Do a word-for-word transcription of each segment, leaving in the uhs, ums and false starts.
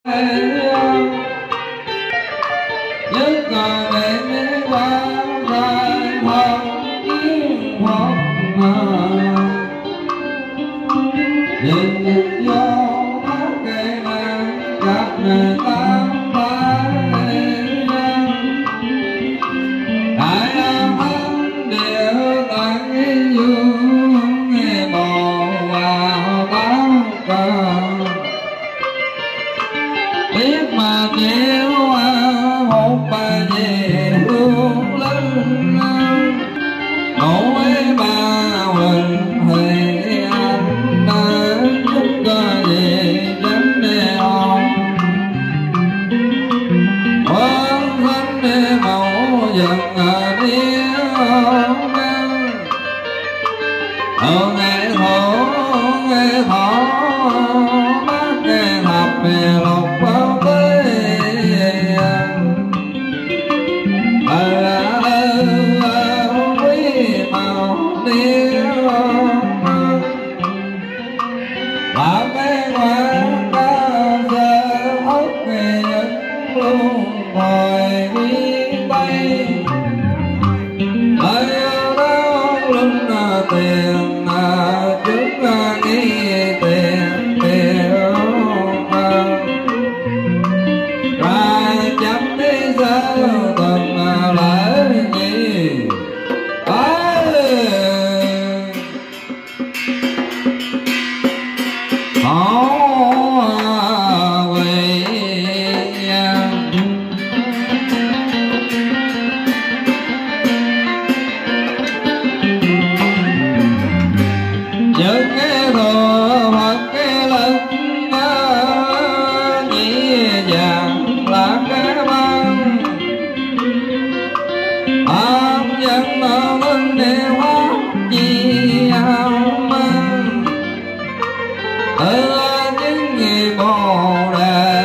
nhất còn để qua vai hồng kiếm hoặc nhìn nhìn vô mắt cây nàng gặp người tám bài đại âm ấm điệu tặng dương nghe bò vào báo cờ biết mà chịu một bà về hương linh nỗi bà huỳnh thì anh đã giúp cơ gì tránh đê hồn quên thân đê mẫu dần ở đĩa ở ngày khổ ngày khổ bác ngày thập bè lục bao tế ở quý màu điêu bà mê ngoan ta giờ hốc về những luôn hồi đi bay lời đó lưng tiền trước nghi tiền tiêu ra chấm đi sao từng lỡ gì khó quỳ những cái đồ hoặc cái lực nhẹ nhàng là cái băng âm dân ở bên đèo hót chi áo măng từ những người bồ đề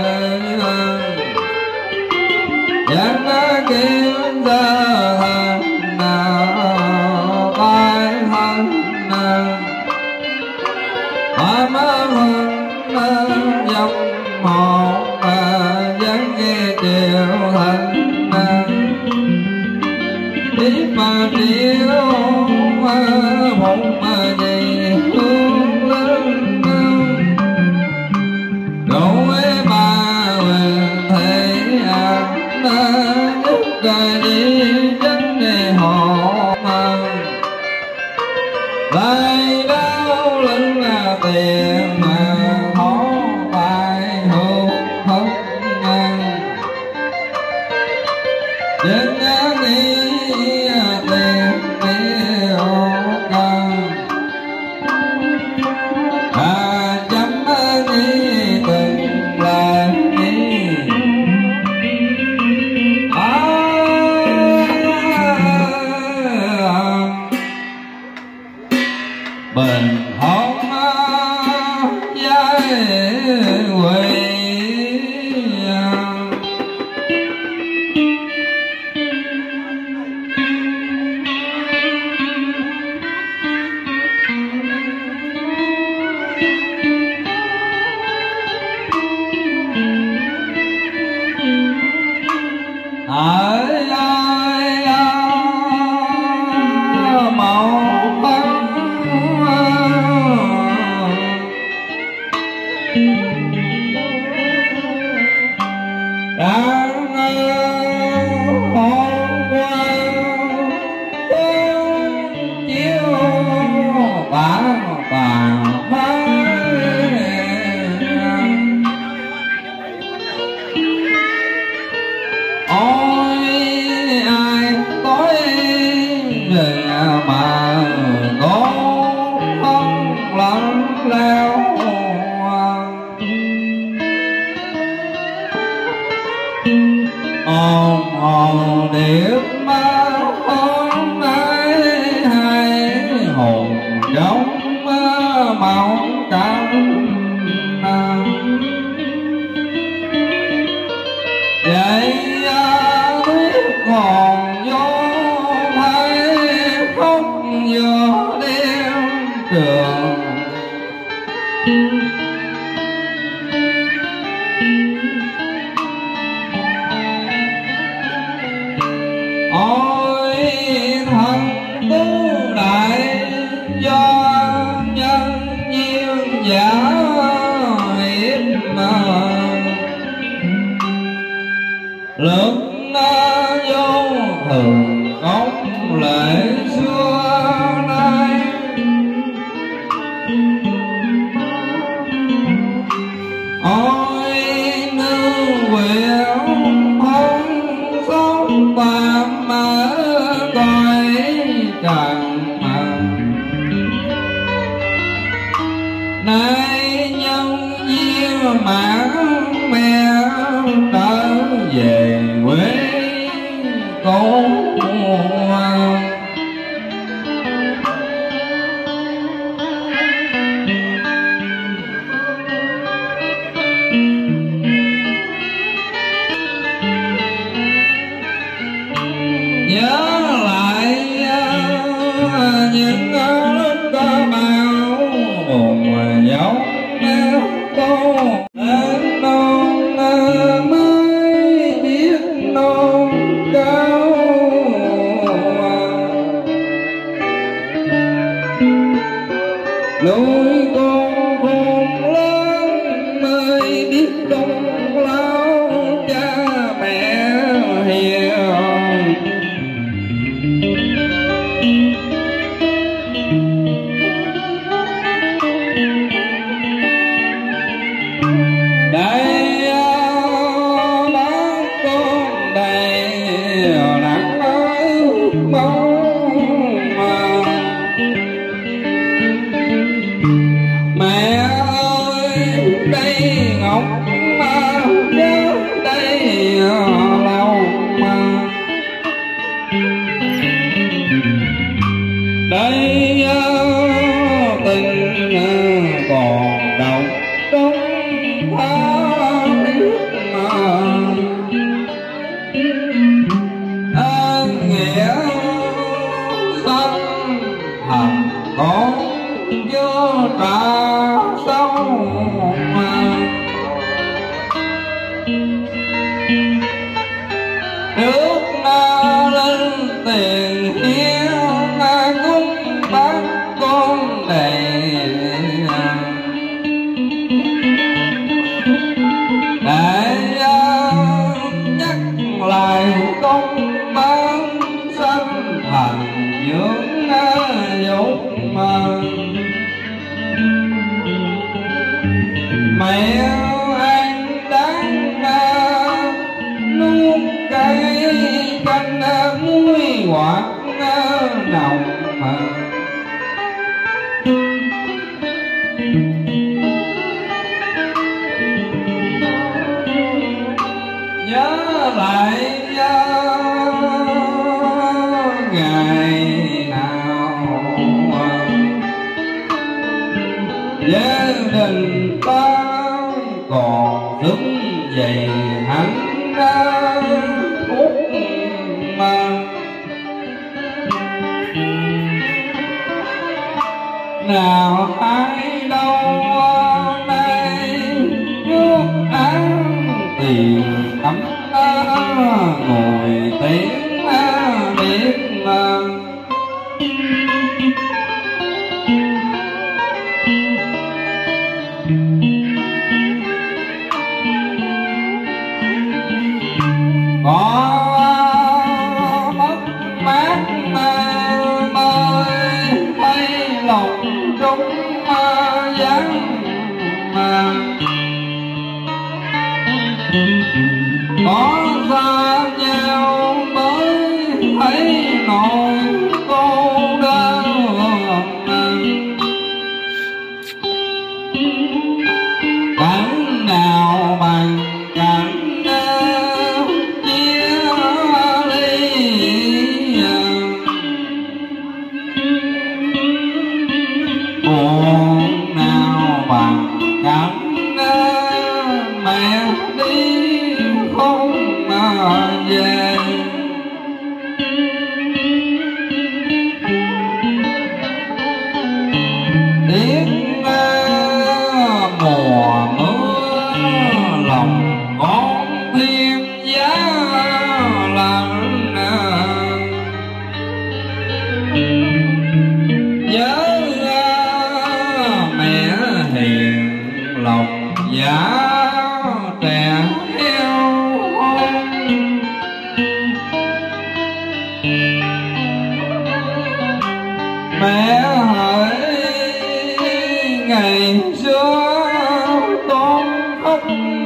dân đã kêu ra thần nào bài thần bà má hân dòng một dân nghe chiều thần biết mà triệu một mà gì hương lớn đủ ấy bà quyền thế anh giúp cài đi chân để họ mà lại đau lưng là tiền mà khó bài hữu hấp ngang dân á nghĩ tiền tiêu cần à chấm nghĩ từng là nghĩ à bền hồn giai quỳ ai ai màu đang hôm qua chiếu bà bà ôi ai tối về mà có không lắng leo ồn ồn điệp ma hôm nay hai hồn giống màu cam vậy biết hồn vô thấy khóc vừa đêm trường ôi thần tu đại do nhân duyên giả hiệp mà lực vô thường công lễ xưa nay ôi nương nguyện thân sống tạm ở cõi trần mà nay nhân duyên mãn mẹ trở về quê cô nhớ lại những lúc có bao buồn dấu cô đến non mới biết non cao nuôi con khôn lớn mới biết công lao cha mẹ hiền đây bác con đây nắng ước mong mẹ ơi đây ngọc mà nhớ đây lòng mà đây tình còn đọng trong tha thiết mà ơn nghĩa tâm thầm con vô trả sâu mà nước na lên tiền hiến cúng bác con đầy để nhắc lại công ban sanh thành dưỡng dục mà mẹ ăn đáng nuốt cây canh muối hoạt nồng mà nhớ lại ngày nào gia đình ta còn đứng dậy hẳn phút mà nào ai đâu nay nước án tiền ấm ngồi tiếng biết mà có mất mát mà mời thấy lòng chúng vắng mà có xa nhau mới thấy nỗi cô đơn cảnh nào bằng cảnh buồn nào bằng cảnh mẹ đi không mà về tiếng mùa mưa lòng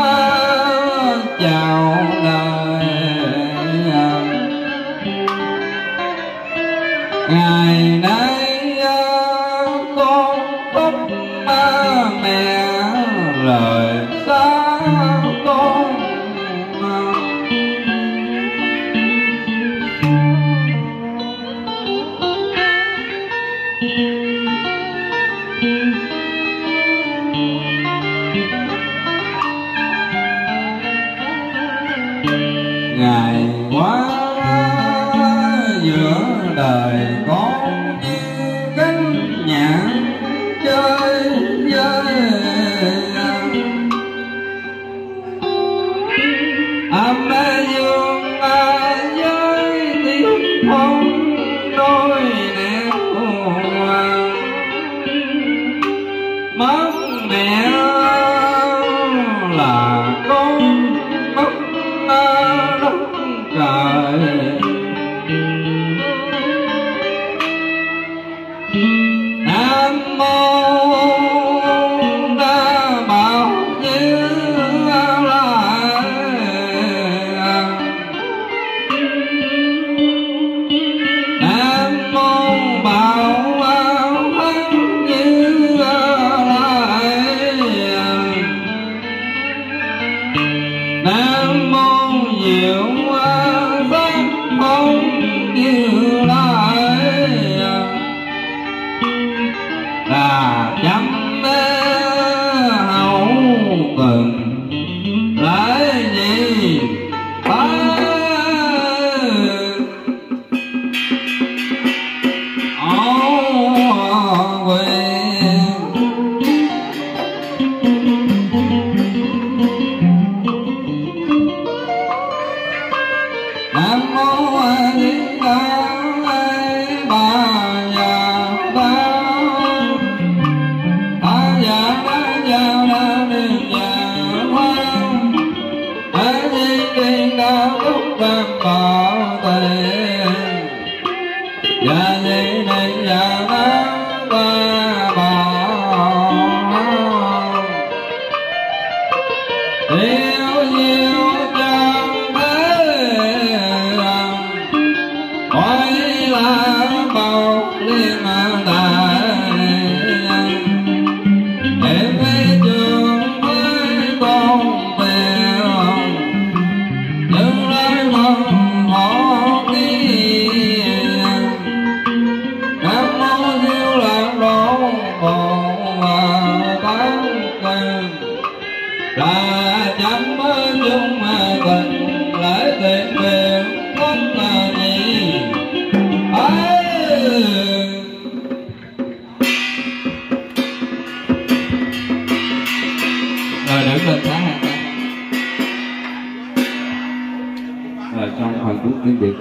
chào đời. Ngày nay con khóc mẹ lời xa con. Ngày qua giữa đời con như cánh nhạn chơi vơi, âm dương với tiếng phong đôi nẻo mất mẹ là con mất đất trời. Nam mô đa bảo như lai, Nam mô bảo thân như lai, Nam mô diệu giác phong như lai. Là chấm hậu cần lại gì phải ô quyền. Nam mô A Di Đà Bà Già Ba A Già Ba Già Ba Niệm Già Hoa A Di Kiên Đa Túc Tam Bảo Tiền Già Di Niệm Già Ba Ba Bảo Yêu nhiều chẳng thế quay là bảo liên đại em về trường với con về nhưng lại mong họ đi. Nam mô Diệu Lạc Đô Bồ Tát là chấm chung mà tình lại tuyệt vời không là gì ấy. Rồi đứng lên sáng hai cái. Rồi trong phần cuối tiếng Việt.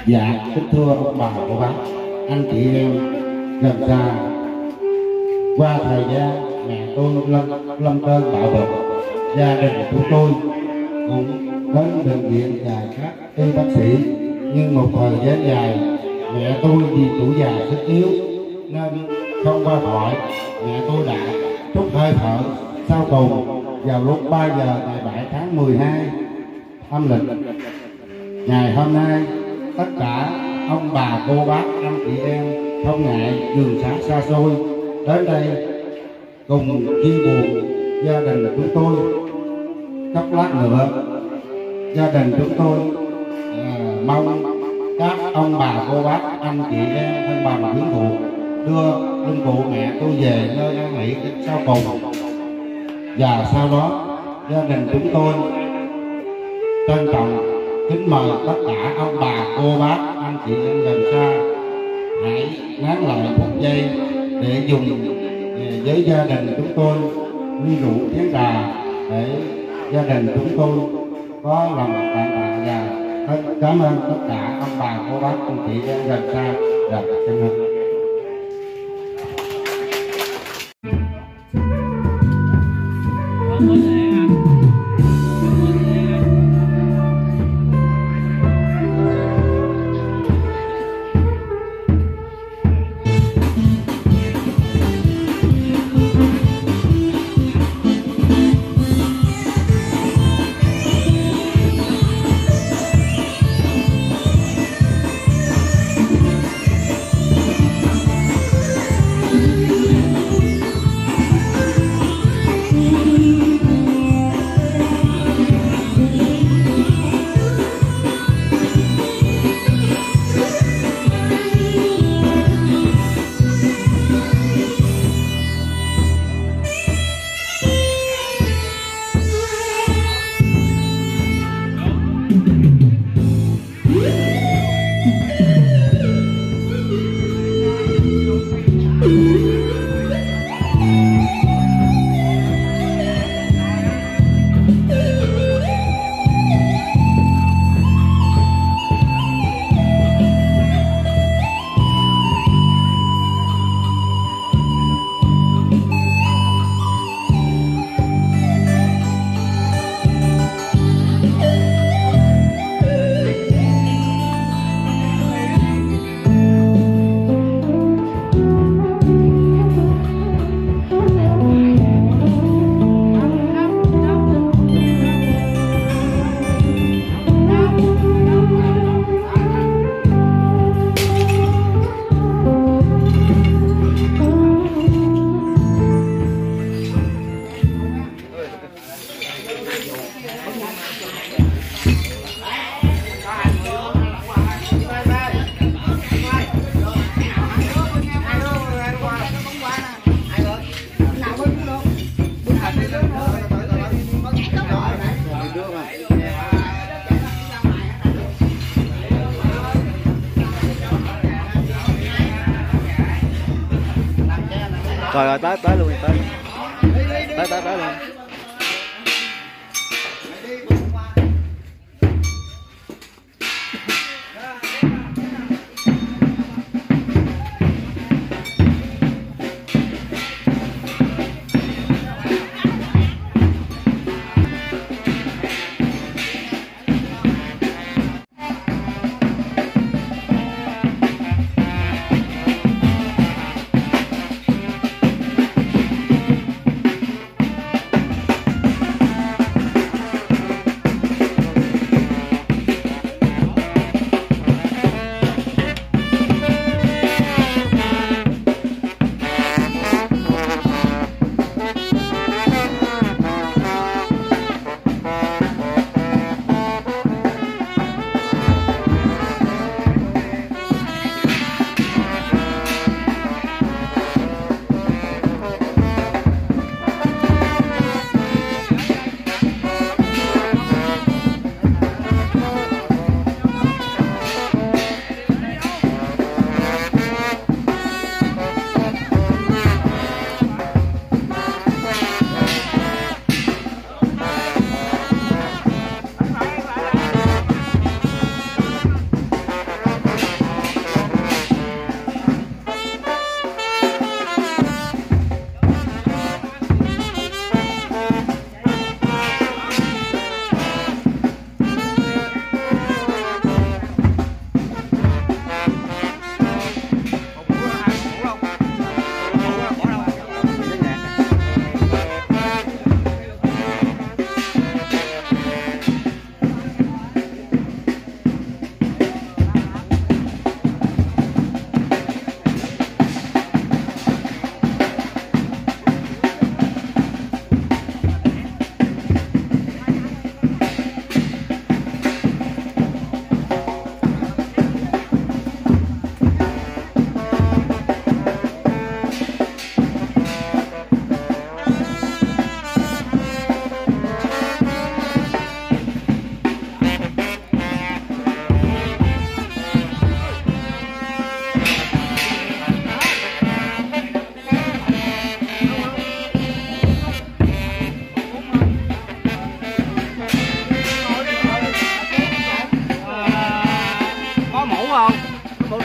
Dạ, kính thưa ông bà cô bác, anh chị em gần xa. Qua thời gian mẹ tôi lâm lâm cơn bạo bệnh, gia đình của tôi cũng đến bệnh viện và các y bác sĩ, nhưng một thời gian dài mẹ tôi vì tuổi già sức yếu nên không qua khỏi. Mẹ tôi đã trút hơi thở sau cùng vào lúc ba giờ ngày bảy tháng mười hai âm lịch. Ngày hôm nay tất cả ông bà cô bác anh chị em không ngại đường xá xa xôi đến đây cùng chia buồn gia đình chúng tôi. Chốc lát nữa gia đình chúng tôi à, mong các ông bà cô bác anh chị em thân bằng quyến thuộc đưa linh cụ mẹ tôi về nơi an nghỉ sau cùng, và sau đó gia đình chúng tôi trân trọng kính mời tất cả ông bà cô bác anh chị em gần xa hãy nán lại một giây để dùng với gia đình chúng tôi ly rượu chén trà để gia đình chúng tôi có lòng tặng tạ và cảm ơn tất cả ông bà cô bác anh chị em gần xa và chân thành. Rồi rồi tới tới luôn tới tới tới tới luôn.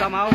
Không không.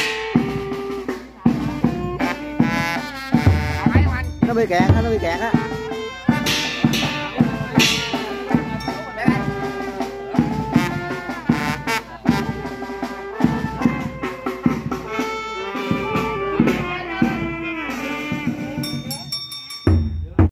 Nó bị kẹt, nó bị kẹt á.